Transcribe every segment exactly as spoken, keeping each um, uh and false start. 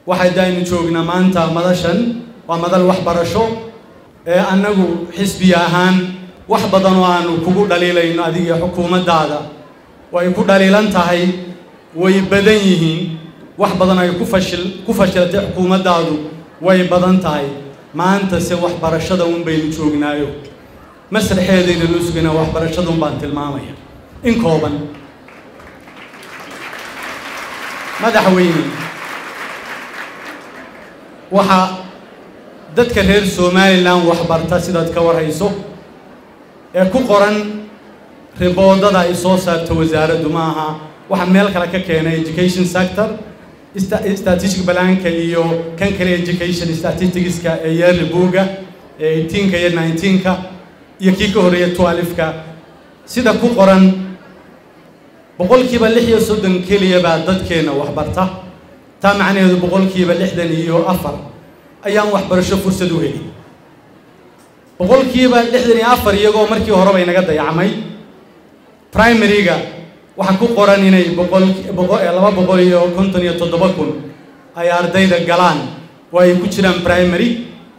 waxay daaynu joognaa maanta madashan waa madal waxbarasho ee annagu xisbi ahaan wax badan oo aanu kugu dhaliilayno adiga xukuumaddaada way ku dhaliilan tahay way badan yihiin wax badan ay ku fashil ku fashilatay xukuumaddaadu way badan tahay maanta se waxbarashada un baynu joognaayo masraxeedayna loo sugayna waxbarashada un baan tilmaamaya in kooban madaxweyne waxa dadka reer Somaliland waxbarta sidaad ka warhayso ee ku qoran riboodada ay soo saarto wasaaraddu maaha waxa meel kale ka keenay education sector statistic balanka iyo kan kale education statisticska ee yearly buuga ee eighteen ka iyo nineteen ka iyo kii ka horeeyay twelve ka sida ku qoran boqolkiiba lix iyo soddon kaliya baa dadkeena waxbarta taa macnaheedu boqolkiiba lixdan iyo afar ayaan waxbarasho fursad u helin boqolkiiba lixdan iyo afar iyagoo markii hore bay naga dayacmay primary-ga waxa ku qoran inay boqol laba boqol iyo konton iyo toddoba kun ay ardayda galaan oo ay ku jiraan primary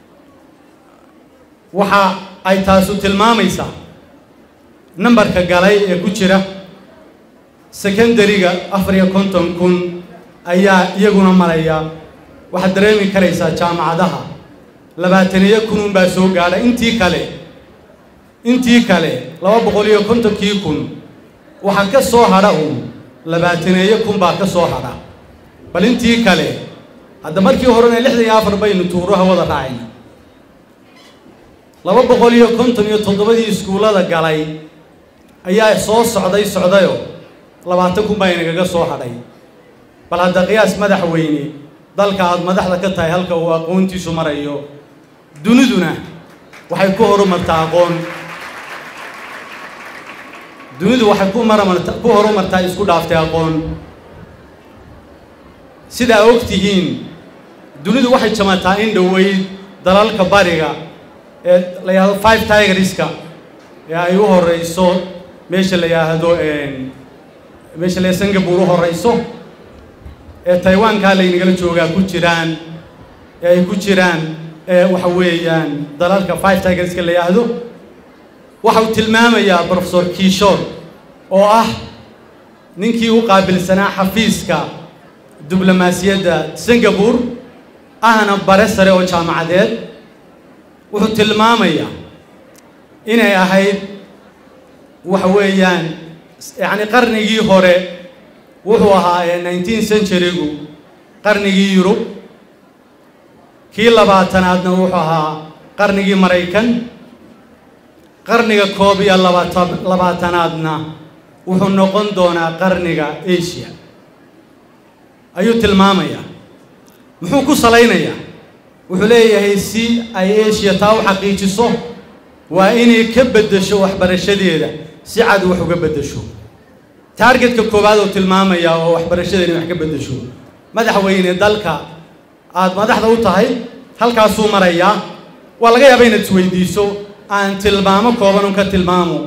waxa ay taasu tilmaamaysaa numberka galay ee ku jira secondary-ga afar iyo konton kun ayaa iyaguna maraya waxa dareemi karaysaa jaamacadaha labaatan iyo kun baa soo gaadhay intii kale intii kale laba boqol iyo konton kun waxa ka soo hadha uu labaatan iyo kun baa ka soo hadha bal intii kale hadda markii horena lixdan iyo afar baynu tuuraha wada raacayna laba boqol iyo konton iyo toddoba iskuulada galay ayaa soo socday socdayo labaatan kun baa inaga soo hadhay bal hadda qiyaas madaxweyne dalka aad madaxda ka tahay halka uu aqoontiisu marayo duniduna waxay ku horumartaa aqoon dunidu waxay ku maramartaa ku horumartaa isku dhaaftay aqoon sida ogtihiin dunidu waxay jamataa in dhaweyd dalalka bariga ee la yiraahdo five tigerska ee ay u horeyso meesha la yiraahdo een meesha la Singapore u horeyso ee Taiwan ka la inaga joogaa ku jiraan ee ay ku jiraan ee waxa weeyaan dalalka five tigerska la yiraahdo waxa uu tilmaamayaa professor Kishore oo ah ninkii u qaabilsanaa xafiiska diblomaasiyadda Singapore ahna bare sare oo jaamacadeed wuxuu tilmaamayaa inay ahayd waxa weeyaan yani qarnigii hore wuxuu ahaa ee nineteenth century-gu qarnigii Yurub kii labaatanaadna wuxuu ahaa qarnigii Mareykan qarniga koob iyo labaatanaadna wuxuu noqon doonaa qarniga Asia ayuu tilmaamayaa muxuu ku salaynayaa wuxuu leeyahay si ay Asia taa u xaqiijiso waa inay ka bedesho waxbarashadeeda si cad wax uga bedesho targetka koobaad oo tilmaamaya oo waxbarashadeena wax ka bedesho madaxweyne dalka aad madaxda u tahay halkaas uu maraya waa laga yaabaa inaad isweydiiso aan tilmaamo kooban ka tilmaamo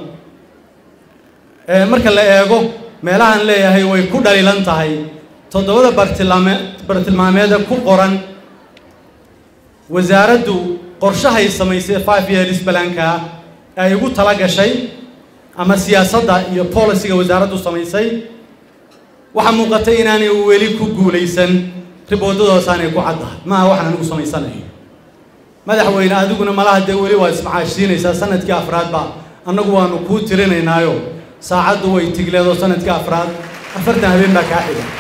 ee marka la eego meelahan leeyahay way ku dhaliilan tahay toddobada bartilmaameed bartilmaameed ku qoran wasaaraddu qorshahay samaysay five years balanka ay ugu tala gashay ama siyaasadda iyo policy-ga wasaaraddu samaysay waxa muuqatay inaanay weli ku guuleysan riboodadooda aanay ku caddahay ma waxaan anigu samaysanayo madaxweyne adiguna malaha de weli waa ismacaashiinaysaa sanadkii afraad ba annagu waanu ku tirinaynaayo saacaddu way tigleedo sanadkii afraad afartan habeen baa kaa xiga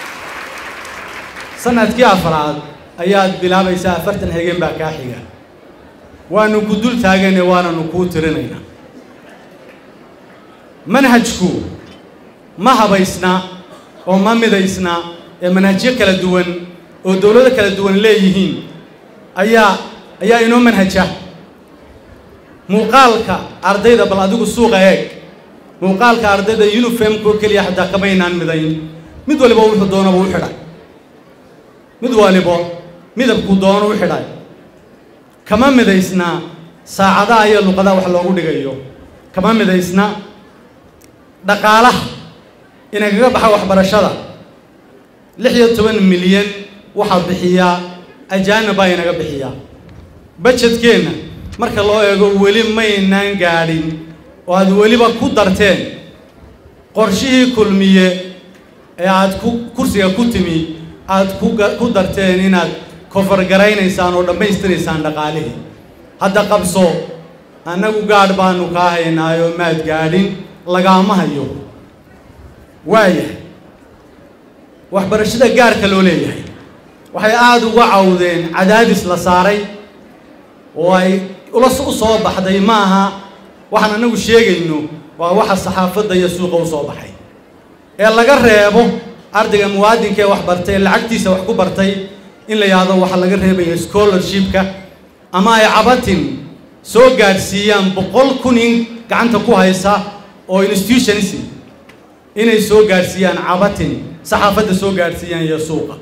sanadkii afraad ayaad bilaabaysaa afartan habeen baa kaa xiga waanu ku dul taaganay waanu ku tirinaynaa manhajku ma habaysna oo ma midaysna ee manhajyo kala duwan oo dawlado kala duwan leeyihiin ayaa ayaa inoo manhaja muuqaalka ardayda bal adigu suuqa eeg muuqaalka ardayda uniform ko kaliya xataa kama inaan midayn mid waliba wuxuu doonaba u xidhay mid waliba midabku doono u xidhay kama midaysna saacadaha iyo luqadaha wax loogu dhigayo kama midaysna dhaqaalaha inagaga baxa waxbarashada lix iyo toban milyan waxa bixiya ajaanib baa inaga bixiya budgetkeena marka loo eego weli maynaan gaadhin oo aad weliba ku darteen qorshihii kulmiye ee aad ku kursiga ku timi aad ku darteen inaad kofar garaynaysaan oo dhammaystiraysaan dhaqaalihii hadda qabso annagu gaadh baanu kaa haynaayo maad gaadhin lagaama hayo waayahay waxbarashada gaarka loo leeyahay waxay aad uga cawdeen cadaadis la saaray oo ay ula soo baxday maaha waxaan anagu sheegayno waa waxa saxaafadda iyo suuqa u soo baxay ee laga reebo ardayga muwaadinka ee wax bartay lacagtiisa wax ku bartay in la yaado waxa laga reebayo scholarshipka ama ay cabatin soo gaarsiiyaan boqol kun in gacanta ku haysa oo institutionism inay soo gaarsiiyaan cabatin saxaafadda soo gaarsiiyaan iyo suuqa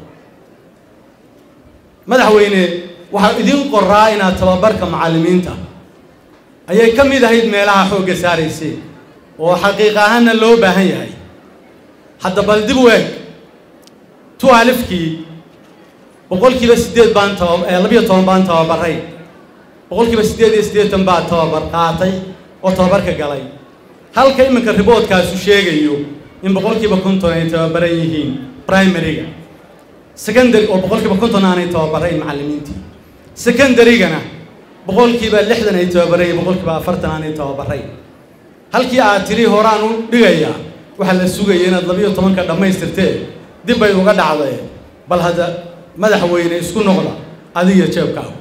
madaxweyne waxa idin qoraa inaad tababarka macallimiinta ayay ka mid ahayd meelaha xoogga saaraysay oo xaqiiq ahaanna loo baahan yahay hadda bal dib weeg tu alifkii boqolkiiba sideed baan labiyo toban baan tababaray boqolkiiba sideed iyo siddeetan baa tababar qaatay oo tababarka galay halka iminka riboodkaasu sheegayo in boqolkiiba konton ay tababaran yihiin primaryga secondary oo boqolkiiba konton aanay tababarayn macallimiintii secondarygana boqolkiiba lixdan ay tababaray boqolkiiba afartan aanay tababaray halkii aad tiri horaan u dhigaya waxa la sugayay inaad labiyo tobanka dhammaystirtee dib bay uga dhacday bal hadda madaxweyne isku noqda adiga jeebkaaga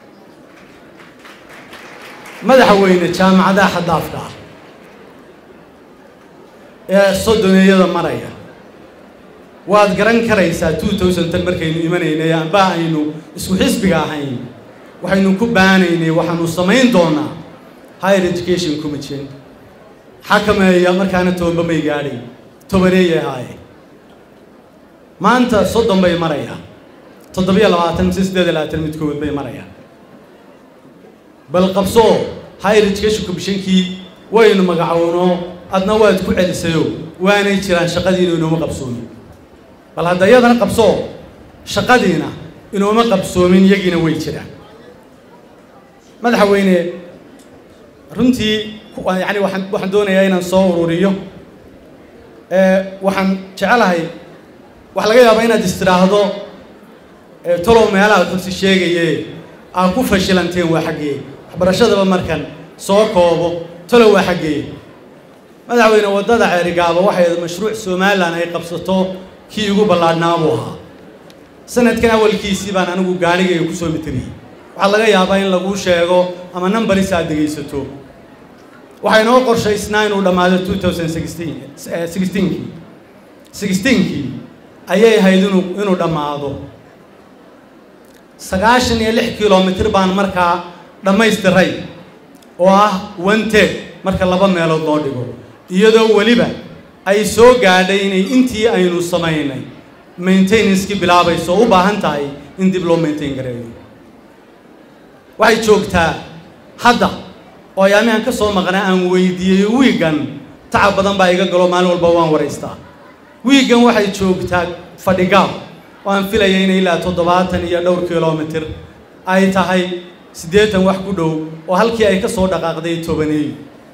madaxweyne jaamacadaha xadaafka ah ee sodoniyada maraya waad garan karaysaa two thousand tan markaynu imanaynay amba aynu isku xisbiga ahayn waxaynu ku baanaynay waxaanu samayn doonaa higher education commission xakameeya markaana tobanba may gaadhay tobaneeye ahaaye maanta soddon bay marayaan toddobiyo labaatan mise siddeed iyo labaatan midkood bay marayaan bal qabso higher education commissionkii waynu magacowno adna waad ku celisayo waanay jiraan shaqadiina inooma qabsoomin bal hadda iyadana qabso shaqadiina inooma qabsoomin iyagiina way jiraan madaxweyne runtii yani waxaan waxaan doonayaa inaan soo ururiyo ee waxaan jecelahay waxa laga yaabaa inaad istiraahdo talow meelaha kursi sheegaye aan ku fashilanteen waa xaggee waxbarashadaba markan soo koobo talow waa xaggee madaxweyne waddada ceerigaaba waxay mashruuc Soomaaliland ay qabsato kii ugu ballaadhnaa buu ahaa sanadkan awalkiisii baan anigu gaarigayga ku soo mitiriyey waxaa laga yaabaa in lagu sheego ama numberis aad dhegaysato waxay noo qorshaysnaa inuu dhammaado two thousand sixteen sixteen ayay ahayd inuu inuu dhammaado sagaashan iyo lix kilomitir baan markaa dhammaystiray oo ah one third marka laba meelood loo dhigo iyadoo weliba ay soo gaadhay inay intii aynu samaynay maintenance-kii bilaabayso u baahan tahay in dib loo maintain gareeyo waxay joogtaa hadda oo ayaamihan ka soo maqnaa aan weydiiyey wiigan tacab badan baa iga galo maalin walba waan waraystaa wiigan waxay joogtaa fadhigaab oo aan filayay inay ilaa toddobaatan iyo dhowr kilomitir ay tahay siddeetan wax ku dhow oo halkii ay ka soo dhaqaaqday tobaneey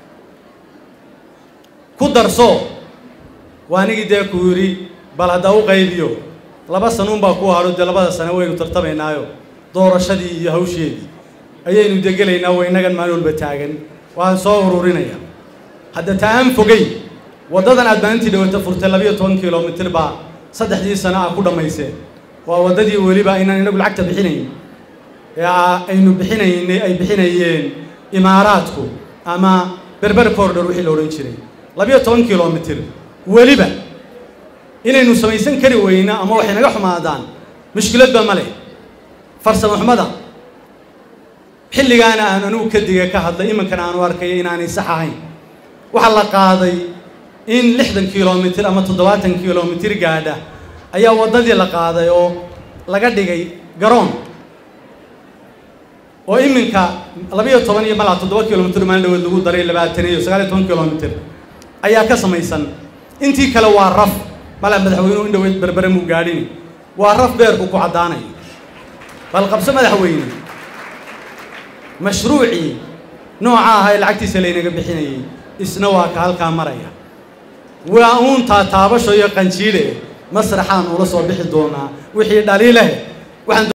ku darso waa anigii dee ku yidhi bal hadda u qaybiyo laba sanuun baa ku hadho dee labada sane waynu tartamaynaayo doorashadii iyo hawsheedii ayaynu degelaynaa waa innagan maalin walba taagan waan soo ururinaya hadda taa aan fogay waddadan aad maalintii dhawata furtay labiyo toban kilomitir baa saddexdii sano ah ku dhammayseen waa waddadii weliba inaan inagu lacagta bixinayn ee aynu bixinaynay ay bixinayeen imaaraadku ama berber corridor wixii la odhan jiray labiyo toban kilomitir weliba inaynu samaysan kari weyna ama waxay naga xumaadaan mushkiladba ma leh farsamo xumada xilligaana aan anigu ka diga ka hadlay imankana aanu arkaya inaanay sax ahayn waxaa la qaaday in lixdan kilomitir ama toddobaatan kilomitir gaadha ayaa waddadii la qaaday oo laga dhigay garoon oo iminka labiyo toban iyo malaa toddoba kilomitir maalin dhaweed lagu daray labaatan iyo sagaal iyo toban kilomitir ayaa ka samaysan intii kale waa raf malaa madaxweynuhu in dhaweed berbere muu gaadhin وعرف بيركو كعداني بالقبس مدحوين مشروعي نوعها هاي العكتي سلينا قبحيني إسنوا كهالكامرية وأون تاتابش ويقنشيله مسرحان ورسوا بحدونا وحي دليله وحن